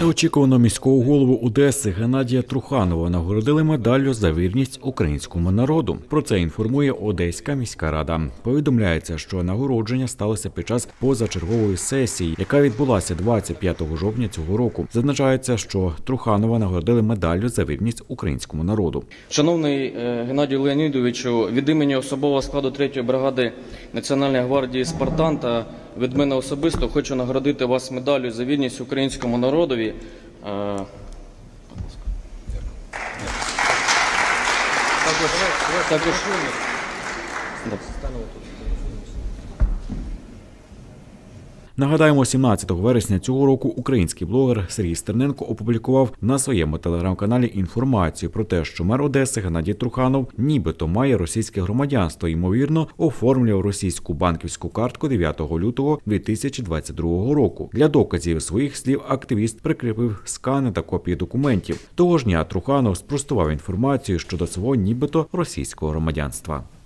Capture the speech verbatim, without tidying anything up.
Неочікувано міського голову Одеси Геннадія Труханова нагородили медаллю за вірність українському народу. Про це інформує Одеська міська рада. Повідомляється, що нагородження сталося під час позачергової сесії, яка відбулася двадцять п'ятого жовтня цього року. Зазначається, що Труханова нагородили медаллю за вірність українському народу. Шановний Геннадію Леонідовичу, від імені особового складу третьої бригади Національної гвардії «Спартан» та від мене особисто хочу нагородити вас медаллю за вірність українському народові. Також, також, Нагадаємо, сімнадцятого вересня цього року український блогер Сергій Стерненко опублікував на своєму телеграм-каналі інформацію про те, що мер Одеси Геннадій Труханов нібито має російське громадянство, ймовірно, оформлював російську банківську картку дев'ятого лютого дві тисячі двадцять другого року. Для доказів своїх слів активіст прикріпив скани та копії документів. Того ж дня Труханов спростував інформацію щодо свого нібито російського громадянства.